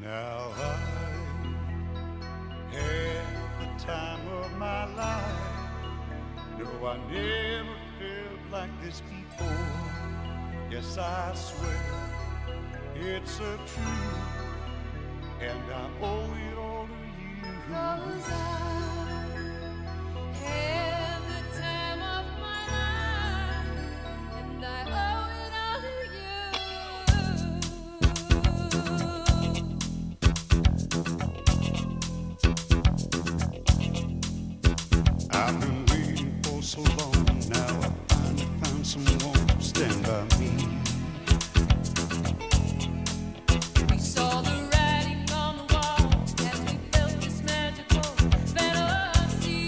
Now I had the time of my life. No, I never felt like this before. Yes, I swear it's a truth, and I owe it all to you. 'Cause I had the time of my life, and I owe it all to you. I've been waiting for so long. Now I finally found someone to stand by me. We saw the writing on the wall as we felt this magical fantasy.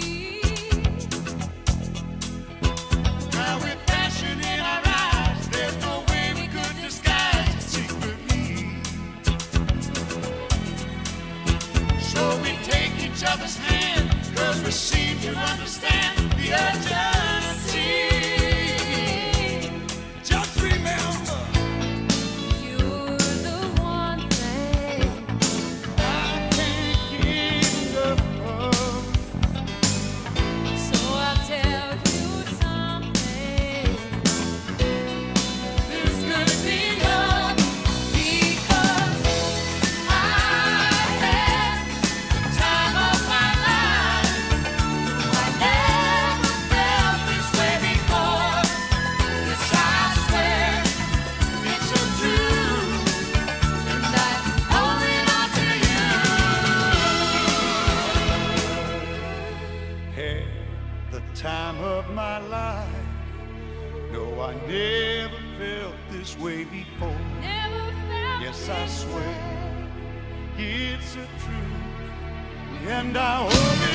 Now with passion in our eyes, there's no way we could disguise it secretly. So we take each other's hand, 'cause we seem to understand the urgency. Just remember, You're the one thing I can't get enough of. so I'll tell you something. There's gonna be love, Because I had the time of my life. I never felt this way before. Yes, I swear it's a truth, and I owe it all to you. had the time of my life. No, I never felt this way before. Never felt Yes, I this swear way. it's a truth, and I owe it